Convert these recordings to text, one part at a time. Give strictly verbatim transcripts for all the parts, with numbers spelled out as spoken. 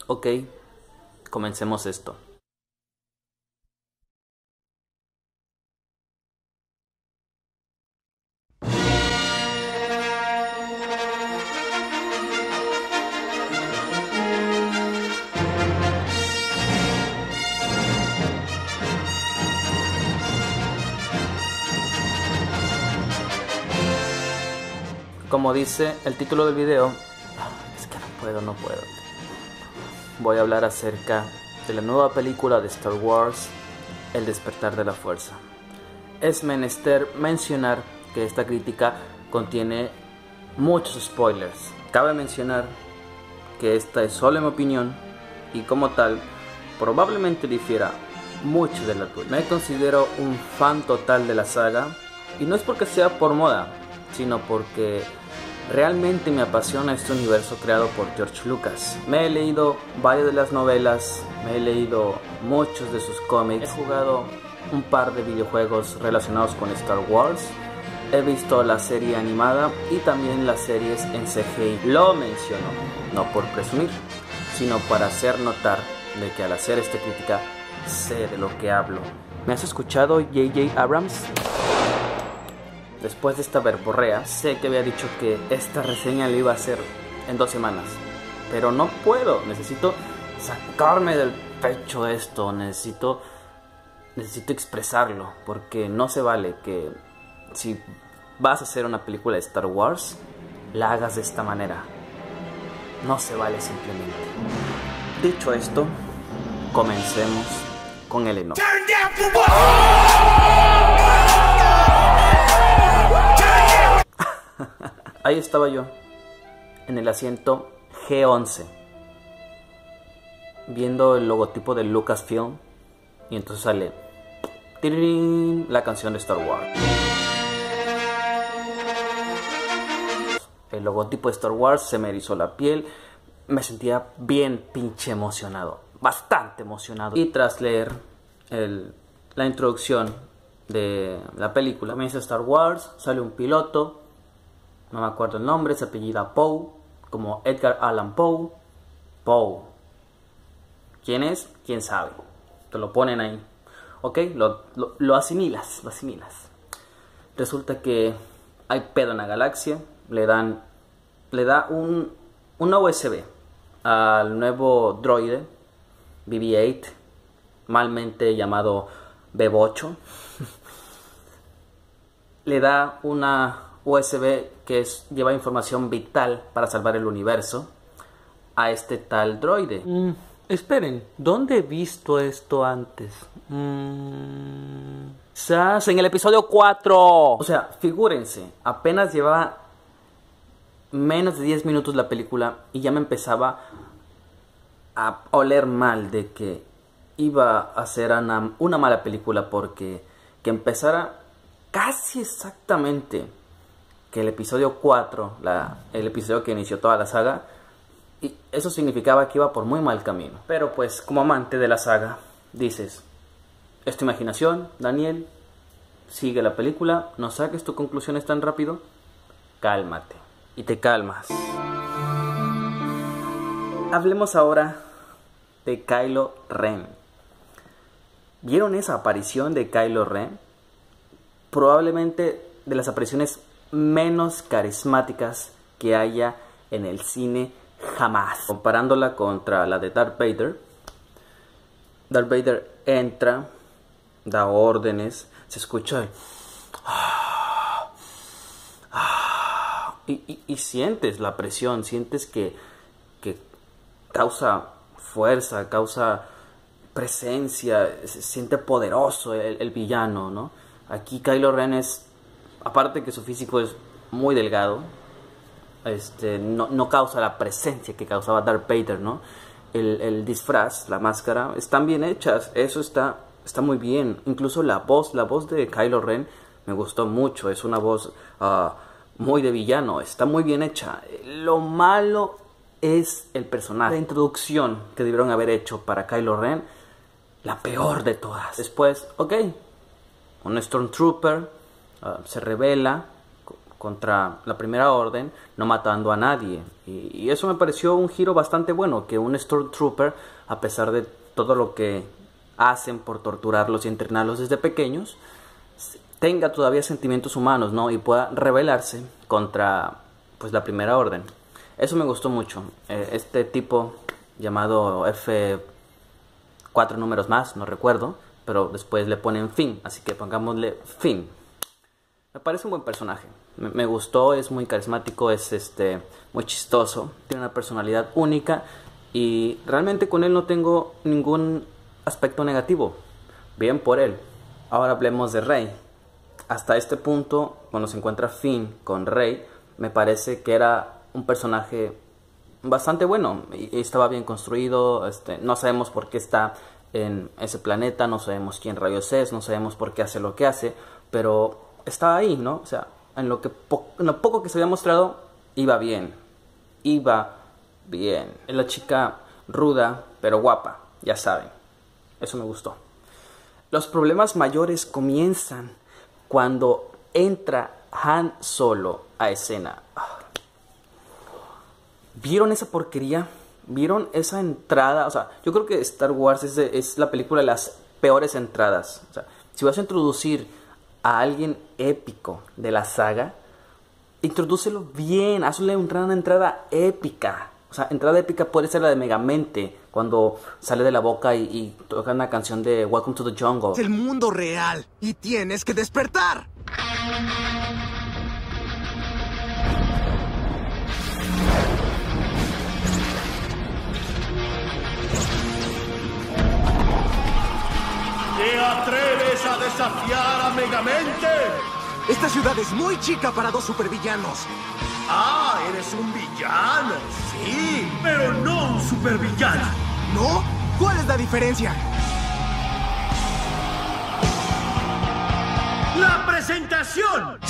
Ok, comencemos esto. Como dice el título del video, es que no puedo, no puedo. Voy a hablar acerca de la nueva película de Star Wars, El Despertar de la Fuerza. Es menester mencionar que esta crítica contiene muchos spoilers. Cabe mencionar que esta es solo mi opinión y como tal probablemente difiera mucho de la tuya. Me considero un fan total de la saga y no es porque sea por moda, sino porque realmente me apasiona este universo creado por George Lucas. Me he leído varias de las novelas, me he leído muchos de sus cómics, he jugado un par de videojuegos relacionados con Star Wars, he visto la serie animada y también las series en C G I. Lo menciono, no por presumir, sino para hacer notar de que al hacer esta crítica sé de lo que hablo. ¿Me has escuchado, J J Abrams? Después de esta verborrea, sé que había dicho que esta reseña la iba a hacer en dos semanas. Pero no puedo, necesito sacarme del pecho esto, necesito, necesito expresarlo. Porque no se vale que si vas a hacer una película de Star Wars, la hagas de esta manera. No se vale simplemente. Dicho esto, comencemos con el enojo. Ahí estaba yo, en el asiento G once, viendo el logotipo de Lucasfilm, y entonces sale ¡tirirín! La canción de Star Wars. El logotipo de Star Wars se me erizó la piel, me sentía bien pinche emocionado, bastante emocionado. Y tras leer el, la introducción de la película, comienza Star Wars, sale un piloto. No me acuerdo el nombre, se apellida Poe, como Edgar Allan Poe. Poe. ¿Quién es? ¿Quién sabe? Te lo ponen ahí. Ok, lo, lo, lo asimilas, lo asimilas. Resulta que hay pedo en la galaxia. Le dan, le da un, una U S B al nuevo droide B B ocho, malmente llamado B ocho. Le da una U S B que es, lleva información vital para salvar el universo a este tal droide. Mm, esperen, ¿dónde he visto esto antes? Mm, ¡Sas! En el episodio cuatro. O sea, figúrense, apenas llevaba menos de diez minutos la película y ya me empezaba a oler mal de que iba a ser una, una mala película, porque que empezara casi exactamente que el episodio cuatro, la, el episodio que inició toda la saga, y eso significaba que iba por muy mal camino. Pero pues, como amante de la saga, dices, es tu imaginación, Daniel, sigue la película, no saques tus conclusiones tan rápido, cálmate. Y te calmas. Hablemos ahora de Kylo Ren. ¿Vieron esa aparición de Kylo Ren? Probablemente de las apariciones menos carismáticas que haya en el cine jamás. Comparándola contra la de Darth Vader, Darth Vader entra, da órdenes, se escucha el... y, y, y sientes la presión, sientes que, que causa fuerza, causa presencia, se siente poderoso el, el villano, ¿no? Aquí Kylo Ren es, aparte que su físico es muy delgado, este, no, no causa la presencia que causaba Darth Vader, ¿no? El, el disfraz, la máscara, están bien hechas, eso está, está muy bien. Incluso la voz, la voz de Kylo Ren me gustó mucho, es una voz uh, muy de villano, está muy bien hecha. Lo malo es el personaje, la introducción que debieron haber hecho para Kylo Ren, la peor de todas. Después, ok, un Stormtrooper uh, se revela contra la Primera Orden, no matando a nadie. Y, y eso me pareció un giro bastante bueno, que un Stormtrooper, a pesar de todo lo que hacen por torturarlos y entrenarlos desde pequeños, tenga todavía sentimientos humanos, ¿no? Y pueda rebelarse contra, pues, la Primera Orden. Eso me gustó mucho. Eh, este tipo llamado F cuatro números más, no recuerdo, pero después le ponen Finn, así que pongámosle Finn. Me parece un buen personaje. Me, me gustó, es muy carismático, es este muy chistoso, tiene una personalidad única y realmente con él no tengo ningún aspecto negativo. Bien por él. Ahora hablemos de Rey. Hasta este punto, cuando se encuentra Finn con Rey, me parece que era un personaje bastante bueno y, y estaba bien construido. Este, no sabemos por qué está en ese planeta, no sabemos quién rayos es, no sabemos por qué hace lo que hace, pero estaba ahí, ¿no? O sea, en lo, que po en lo poco que se había mostrado, iba bien. Iba bien. Es la chica ruda, pero guapa, ya saben. Eso me gustó. Los problemas mayores comienzan cuando entra Han Solo a escena. ¿Vieron esa porquería? ¿Vieron esa entrada? O sea, yo creo que Star Wars es, de, es la película de las peores entradas. O sea, si vas a introducir a alguien épico de la saga, introdúcelo bien, hazle una entrada épica. O sea, entrada épica puede ser la de Megamente, cuando sale de la boca y, y toca una canción de Welcome to the Jungle. Es el mundo real y tienes que despertar. ¿Te atreves a desafiar a Megamente? Esta ciudad es muy chica para dos supervillanos. Ah, eres un villano, sí, pero no un supervillano. ¿No? ¿Cuál es la diferencia? ¡La presentación!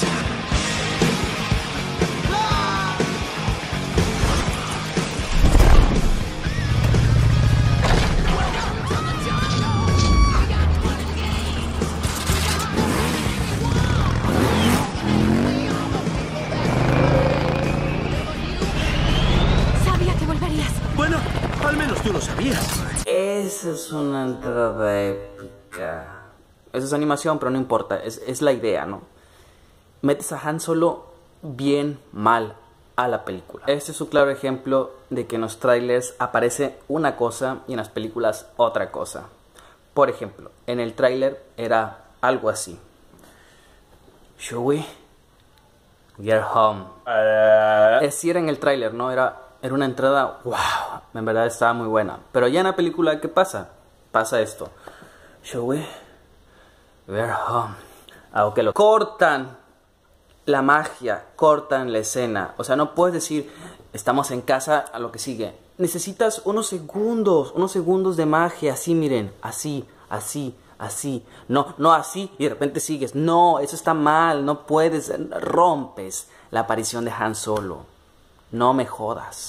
Bueno, al menos tú lo sabías. Esa es una entrada épica. Eso es animación, pero no importa. Es, es la idea, ¿no? Metes a Han Solo bien mal a la película. Este es un claro ejemplo de que en los trailers aparece una cosa y en las películas otra cosa. Por ejemplo, en el trailer era algo así. Should we get home? Uh... Es decir, en el trailer, ¿no? Era... Era una entrada, wow, en verdad estaba muy buena. Pero ya en la película, ¿qué pasa? Pasa esto. Shall we? We're home. Ah, ok, lo cortan la magia, cortan la escena. O sea, no puedes decir, estamos en casa, a lo que sigue. Necesitas unos segundos, unos segundos de magia, así, miren, así, así, así. No, no así, y de repente sigues. No, eso está mal, no puedes, rompes la aparición de Han Solo. No me jodas.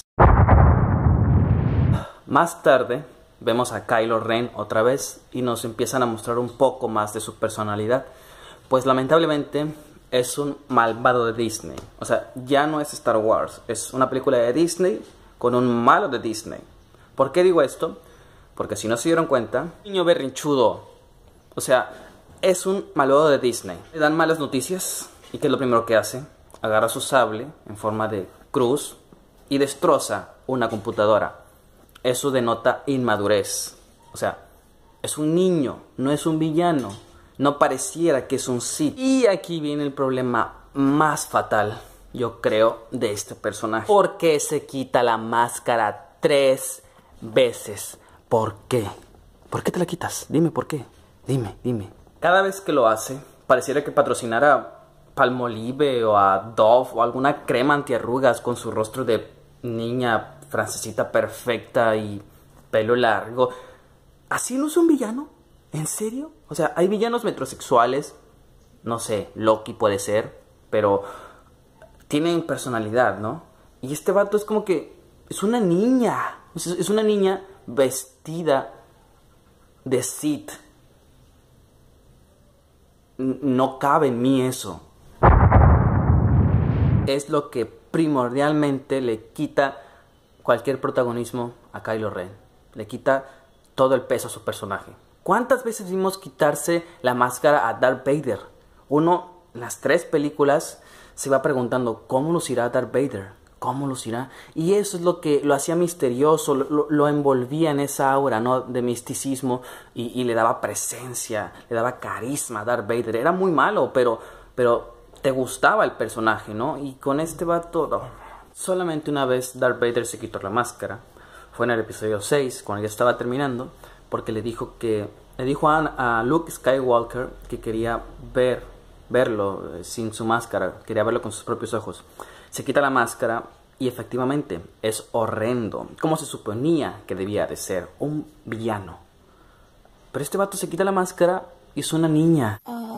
Más tarde vemos a Kylo Ren otra vez y nos empiezan a mostrar un poco más de su personalidad. Pues lamentablemente es un malvado de Disney. O sea, ya no es Star Wars, es una película de Disney con un malo de Disney. ¿Por qué digo esto? Porque si no se dieron cuenta, niño berrinchudo. O sea, es un malvado de Disney. Le dan malas noticias y ¿qué es lo primero que hace? Agarra su sable en forma de cruz y destroza una computadora. Eso denota inmadurez. O sea, es un niño, no es un villano. No pareciera que es un Sith. Y aquí viene el problema más fatal, yo creo, de este personaje. ¿Por qué se quita la máscara tres veces? ¿Por qué? ¿Por qué te la quitas? Dime por qué. Dime, dime. Cada vez que lo hace, pareciera que patrocinara Palmolive o a Dove o alguna crema antiarrugas con su rostro de niña francesita perfecta y pelo largo. ¿Así no es un villano? ¿En serio? O sea, hay villanos metrosexuales, no sé, Loki puede ser, pero tienen personalidad, ¿no? Y este vato es como que es una niña, es una niña vestida de Sith. No cabe en mí eso. es lo que primordialmente le quita cualquier protagonismo a Kylo Ren. Le quita todo el peso a su personaje. ¿Cuántas veces vimos quitarse la máscara a Darth Vader? Uno, en las tres películas, se va preguntando, ¿cómo lucirá Darth Vader? ¿Cómo lucirá? Y eso es lo que lo hacía misterioso, lo, lo envolvía en esa aura, ¿no?, de misticismo, y, y le daba presencia, le daba carisma a Darth Vader. Era muy malo, pero, pero te gustaba el personaje, ¿no? Y con este vato, no. Solamente una vez Darth Vader se quitó la máscara. Fue en el episodio seis, cuando ya estaba terminando, porque le dijo que le dijo a, a Luke Skywalker que quería ver, verlo eh, sin su máscara, quería verlo con sus propios ojos. Se quita la máscara y efectivamente es horrendo, como se suponía que debía de ser, un villano. Pero este vato se quita la máscara y es una niña.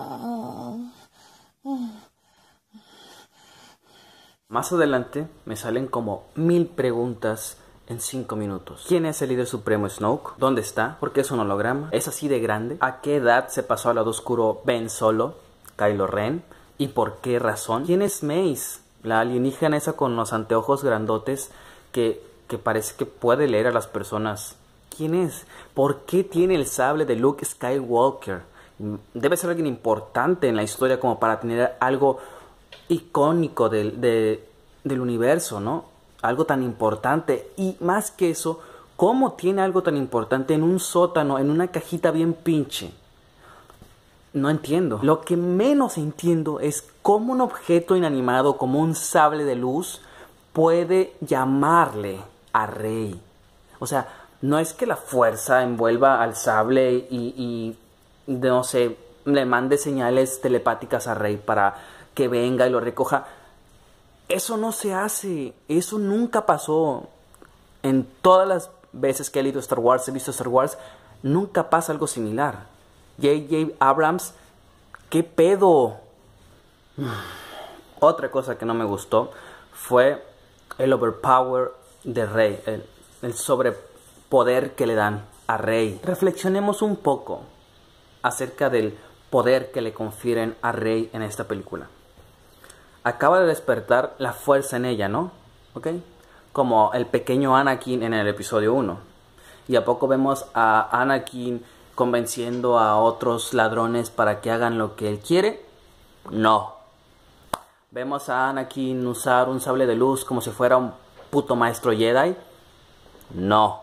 Más adelante me salen como mil preguntas en cinco minutos. ¿Quién es el líder supremo Snoke? ¿Dónde está? ¿Por qué es un holograma? ¿Es así de grande? ¿A qué edad se pasó al lado oscuro Ben Solo, Kylo Ren? ¿Y por qué razón? ¿Quién es Mace? La alienígena esa con los anteojos grandotes que, que parece que puede leer a las personas. ¿Quién es? ¿Por qué tiene el sable de Luke Skywalker? Debe ser alguien importante en la historia como para tener algo icónico del, de, del universo, ¿no? Algo tan importante. Y más que eso, ¿cómo tiene algo tan importante en un sótano, en una cajita bien pinche? No entiendo. Lo que menos entiendo es cómo un objeto inanimado como un sable de luz puede llamarle a Rey. O sea, no es que la fuerza envuelva al sable y, y no sé, le mande señales telepáticas a Rey para que venga y lo recoja. Eso no se hace. Eso nunca pasó. En todas las veces que he leído Star Wars, he visto Star Wars, nunca pasa algo similar. J J Abrams, ¿qué pedo? Otra cosa que no me gustó fue el overpower de Rey, el, el sobrepoder que le dan a Rey. Reflexionemos un poco acerca del poder que le confieren a Rey en esta película. Acaba de despertar la fuerza en ella, ¿no? ¿Ok? Como el pequeño Anakin en el episodio uno. Y a poco vemos a Anakin convenciendo a otros ladrones para que hagan lo que él quiere. No. Vemos a Anakin usar un sable de luz como si fuera un puto maestro Jedi. No.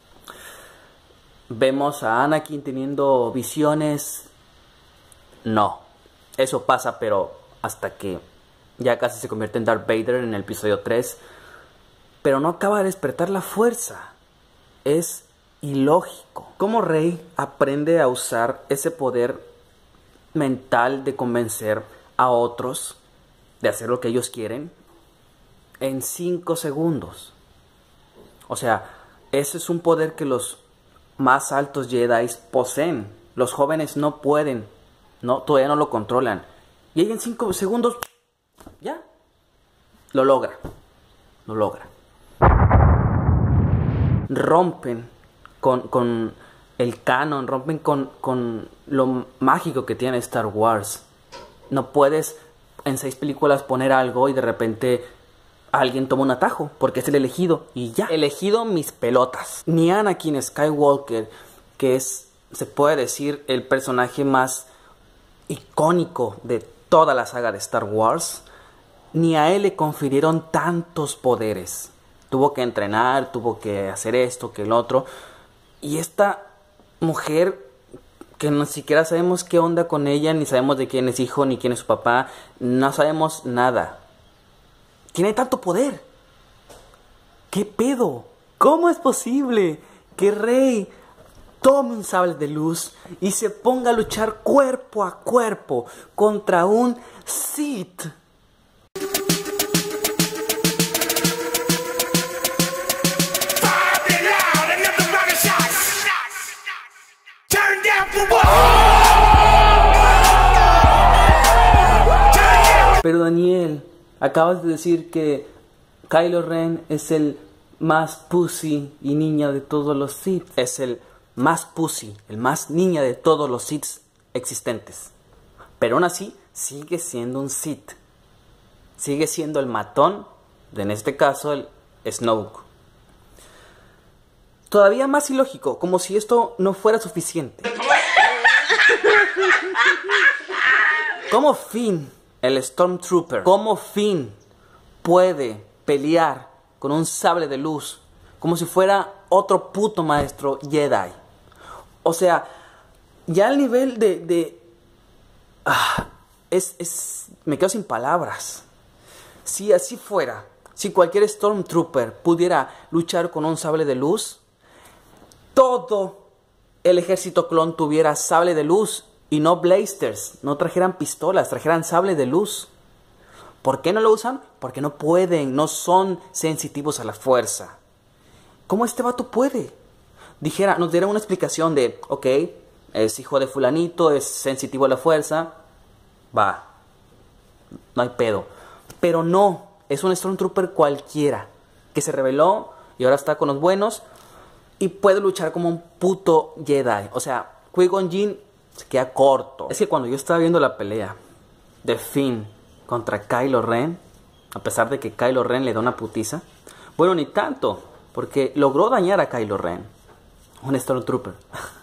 Vemos a Anakin teniendo visiones. No. Eso pasa, pero hasta que ya casi se convierte en Darth Vader en el episodio tres. Pero no acaba de despertar la fuerza. Es ilógico. ¿Cómo Rey aprende a usar ese poder mental de convencer a otros de hacer lo que ellos quieren en cinco segundos? O sea, ese es un poder que los más altos Jedi poseen. Los jóvenes no pueden, no, todavía no lo controlan. Y ella en cinco segundos, ya, lo logra. Lo logra. Rompen Con, con el canon, rompen con, con lo mágico que tiene Star Wars. No puedes en seis películas poner algo y de repente alguien toma un atajo porque es el elegido y ya. Elegido mis pelotas. Ni Anakin Skywalker, que es, se puede decir, el personaje más icónico de toda la saga de Star Wars, ni a él le confirieron tantos poderes. Tuvo que entrenar, tuvo que hacer esto, que el otro. Y esta mujer, que ni siquiera sabemos qué onda con ella, ni sabemos de quién es hijo, ni quién es su papá, no sabemos nada. Tiene tanto poder. ¿Qué pedo? ¿Cómo es posible que Rey tome un sable de luz y se ponga a luchar cuerpo a cuerpo contra un Sith? Pero Daniel, acabas de decir que Kylo Ren es el más pussy y niña de todos los Sith. Es el más pussy, el más niña de todos los Sith existentes. Pero aún así, sigue siendo un Sith. sigue siendo el matón, en este caso el Snoke. Todavía más ilógico, como si esto no fuera suficiente. ¿Cómo Finn, el Stormtrooper, cómo Finn puede pelear con un sable de luz como si fuera otro puto maestro Jedi? O sea, ya el nivel de... de ah, es, es, me quedo sin palabras. Si así fuera, si cualquier Stormtrooper pudiera luchar con un sable de luz, todo el ejército clon tuviera sable de luz y no blasters, no trajeran pistolas, trajeran sable de luz. ¿Por qué no lo usan? Porque no pueden, no son sensitivos a la fuerza. ¿Cómo este vato puede? Dijera, nos diera una explicación de, ok, es hijo de fulanito, es sensitivo a la fuerza, va, no hay pedo. Pero no, es un Stormtrooper cualquiera, que se rebeló y ahora está con los buenos y puede luchar como un puto Jedi. O sea, Qui-Gon Jinn se queda corto. Es que cuando yo estaba viendo la pelea de Finn contra Kylo Ren, a pesar de que Kylo Ren le da una putiza, bueno, ni tanto, porque logró dañar a Kylo Ren, un Stormtrooper.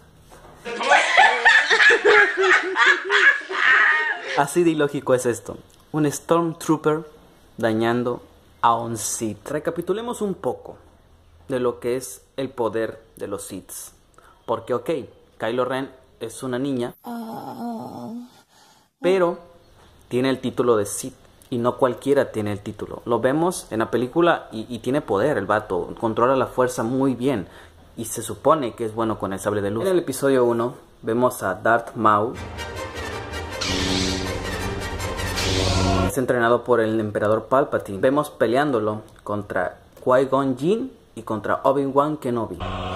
Así de ilógico es esto. Un Stormtrooper dañando a un Sith. Recapitulemos un poco de lo que es el poder de los Siths. Porque, ok, Kylo Ren es una niña, pero tiene el título de Sith. Y no cualquiera tiene el título. Lo vemos en la película y, y tiene poder el vato. Controla la fuerza muy bien. Y se supone que es bueno con el sable de luz. En el episodio uno vemos a Darth Maul. Es entrenado por el emperador Palpatine. Vemos peleándolo contra Qui-Gon Jinn y contra Obi-Wan Kenobi.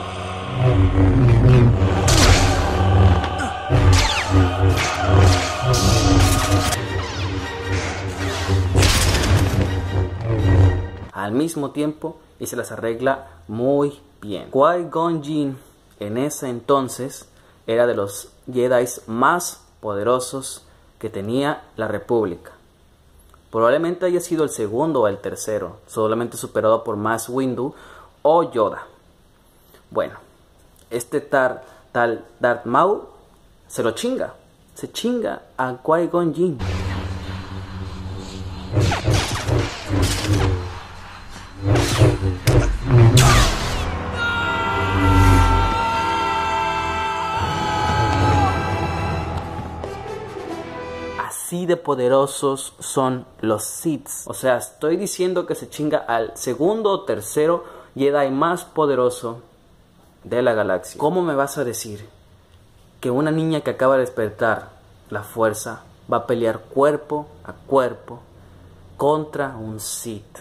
Al mismo tiempo y se las arregla muy bien. Qui-Gon Jinn en ese entonces era de los Jedi más poderosos que tenía la República. Probablemente haya sido el segundo o el tercero, solamente superado por Mace Windu o Yoda. Bueno, este tar, tal Darth Maul se lo chinga, se chinga a Qui-Gon Jinn. Así de poderosos son los Siths. O sea, estoy diciendo que se chinga al segundo o tercero Jedi más poderoso de la galaxia. ¿Cómo me vas a decir que una niña que acaba de despertar la fuerza va a pelear cuerpo a cuerpo contra un Sith?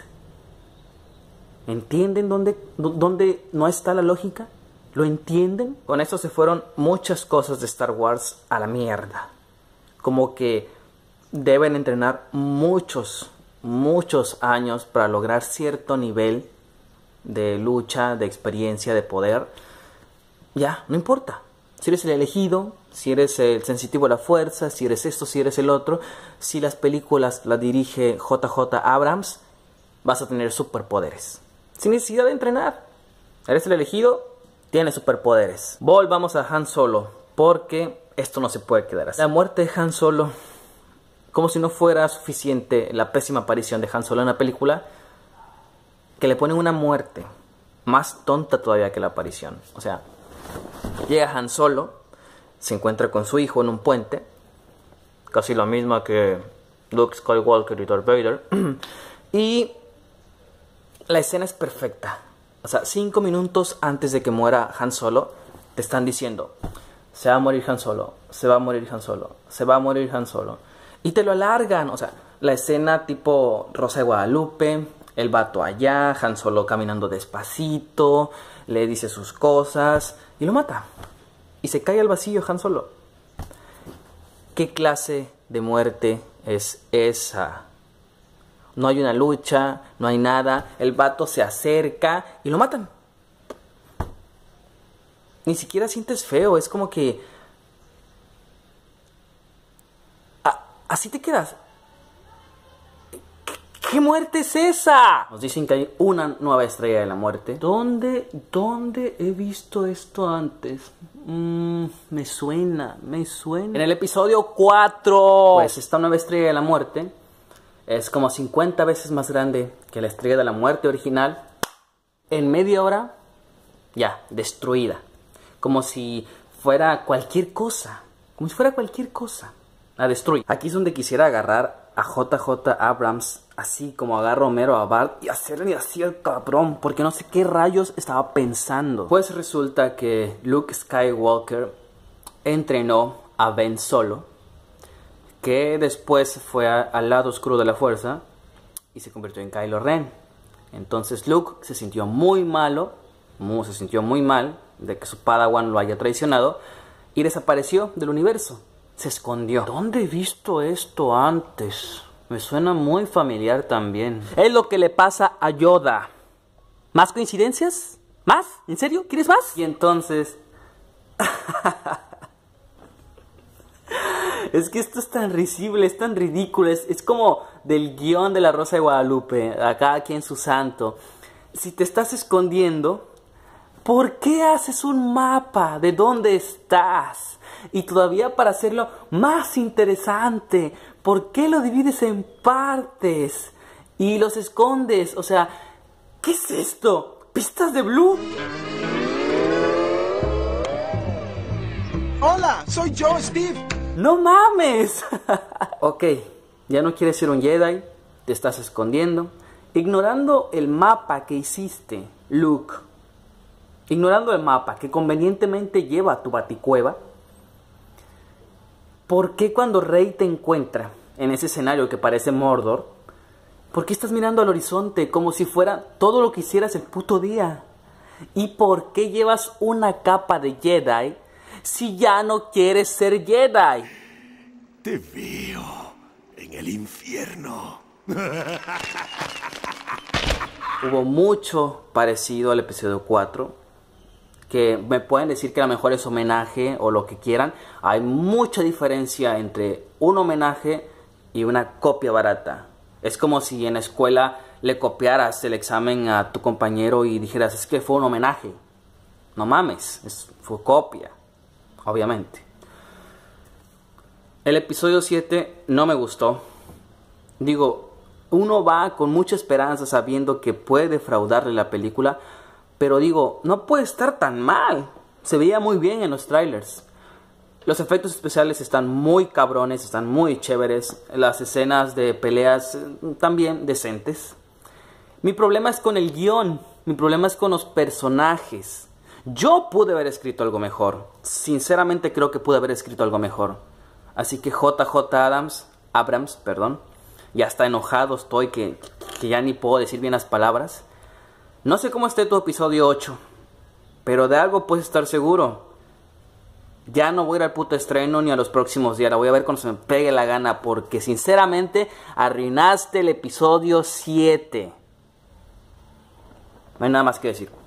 ¿Entienden dónde, dónde no está la lógica? ¿Lo entienden? Con esto se fueron muchas cosas de Star Wars a la mierda. Como que deben entrenar muchos, muchos años para lograr cierto nivel de lucha, de experiencia, de poder. Ya, no importa. Si eres el elegido, si eres el sensitivo a la fuerza, si eres esto, si eres el otro, si las películas las dirige J J Abrams, vas a tener superpoderes. Sin necesidad de entrenar. Eres el elegido, tienes superpoderes. Volvamos a Han Solo, porque esto no se puede quedar así. La muerte de Han Solo, como si no fuera suficiente la pésima aparición de Han Solo en la película, que le ponen una muerte más tonta todavía que la aparición. O sea, llega Han Solo, se encuentra con su hijo en un puente, casi lo mismo que Luke Skywalker y Darth Vader, y la escena es perfecta. O sea, cinco minutos antes de que muera Han Solo, te están diciendo: se va a morir Han Solo, se va a morir Han Solo, se va a morir Han Solo. Y te lo alargan, o sea, la escena tipo Rosa de Guadalupe, el vato allá, Han Solo caminando despacito, le dice sus cosas y lo mata. Y se cae al vacío Han Solo. ¿Qué clase de muerte es esa? No hay una lucha, no hay nada, el vato se acerca y lo matan. Ni siquiera sientes feo, es como que... A, así te quedas. ¿Qué, ¿Qué muerte es esa? Nos dicen que hay una nueva estrella de la muerte. ¿Dónde, dónde he visto esto antes? Mm, me suena, me suena. En el episodio cuatro. Pues esta nueva estrella de la muerte es como cincuenta veces más grande que la estrella de la muerte original. En media hora, ya, destruida. Como si fuera cualquier cosa. Como si fuera cualquier cosa. La destruye. Aquí es donde quisiera agarrar a J J Abrams, así como agarro a Homero a Bart y hacerle así al cabrón, porque no sé qué rayos estaba pensando. Pues resulta que Luke Skywalker entrenó a Ben Solo, que después fue a, al lado oscuro de la fuerza y se convirtió en Kylo Ren. Entonces Luke se sintió muy malo, muy, se sintió muy mal de que su Padawan lo haya traicionado y desapareció del universo. Se escondió. ¿Dónde he visto esto antes? Me suena muy familiar también. Es lo que le pasa a Yoda. ¿Más coincidencias? ¿Más? ¿En serio? ¿Quieres más? Y entonces... es que esto es tan risible, es tan ridículo. Es, es como del guión de La Rosa de Guadalupe. Acá, aquí en su santo. Si te estás escondiendo, ¿por qué haces un mapa de dónde estás? Y todavía para hacerlo más interesante, ¿por qué lo divides en partes? Y los escondes, o sea, ¿qué es esto? ¿Pistas de Blue? Hola, soy yo, Steve. ¡No mames! Ok, ya no quieres ser un Jedi, te estás escondiendo, ignorando el mapa que hiciste, Luke. Ignorando el mapa que convenientemente lleva a tu baticueva. ¿Por qué cuando Rey te encuentra en ese escenario que parece Mordor, por qué estás mirando al horizonte como si fuera todo lo que hicieras el puto día? ¿Y por qué llevas una capa de Jedi si ya no quieres ser Jedi? Te veo en el infierno. Hubo mucho parecido al episodio cuatro. Que me pueden decir que a lo mejor es homenaje o lo que quieran. Hay mucha diferencia entre un homenaje y una copia barata. Es como si en la escuela le copiaras el examen a tu compañero y dijeras, es que fue un homenaje. No mames, es, fue copia, obviamente. El episodio siete no me gustó. Digo, uno va con mucha esperanza sabiendo que puede defraudarle la película. Pero digo, no puede estar tan mal. Se veía muy bien en los trailers. Los efectos especiales están muy cabrones, están muy chéveres. Las escenas de peleas también decentes. Mi problema es con el guión. Mi problema es con los personajes. Yo pude haber escrito algo mejor. Sinceramente creo que pude haber escrito algo mejor. Así que J J Adams, Abrams, perdón, ya está enojado estoy que, que ya ni puedo decir bien las palabras. No sé cómo esté tu episodio ocho, pero de algo puedes estar seguro. Ya no voy a ir al puto estreno ni a los próximos días. La voy a ver cuando se me pegue la gana, porque sinceramente arruinaste el episodio siete. No hay nada más que decir.